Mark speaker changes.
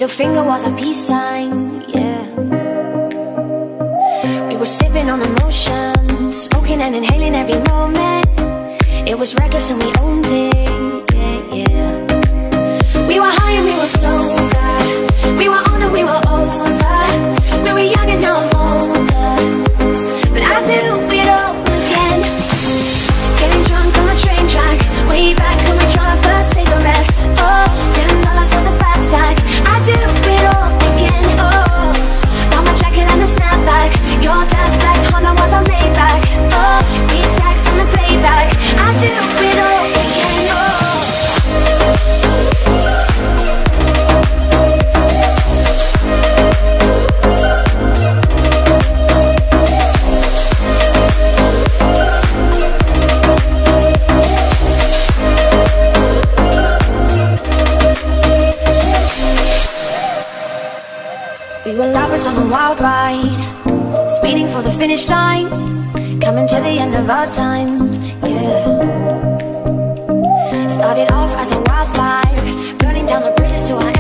Speaker 1: middle finger was a peace sign, yeah. We were sipping on emotion, smoking and inhaling every moment. It was reckless and we owned it, yeah, yeah. We were high and we were sober. We were on and we were over. We were young and now I'm older, but I do it all again. Getting drunk on the train track, way back when we tried our first cigarettes. Oh, $10 was a fat stack. I do it all again. Oh, bought my jacket and a snapback. Your dad's black Honda was a Maybach. Oh, we stacks on the payback. I do it all again. Oh. We were lovers on a wild ride, speeding for the finish line, coming to the end of our time, yeah. Started off as a wildfire, burning down the bridges to our